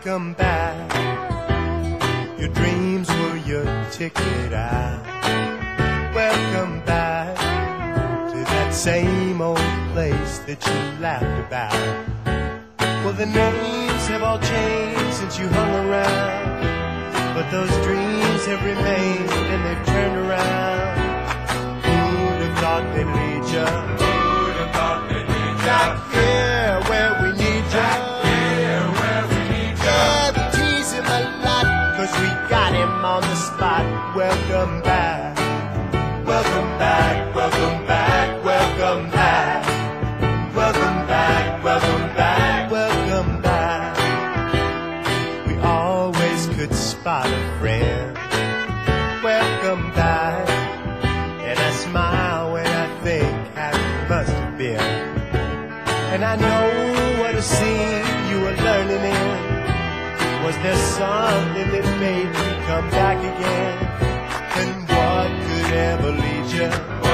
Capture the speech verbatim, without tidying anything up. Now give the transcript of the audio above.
welcome back. Your dreams were your ticket out. Welcome back to that same old place that you laughed about. Well, the names have all changed since you hung around, but those dreams have remained and they've turned around. Who'd have thought they'd lead ya? Who'd have thought they'd lead ya? Back here where we need ya. Back here where we need ya. Yeah, we tease him a lot, cause we got him on the spot. Welcome back. Welcome back, welcome back, welcome back. Welcome back, welcome back, welcome back. We always could spot a friend. Welcome back. And I smile when I think how it must have been. And I know what a scene you were learning in. Was there something that made you come back again? And what could ever lead you?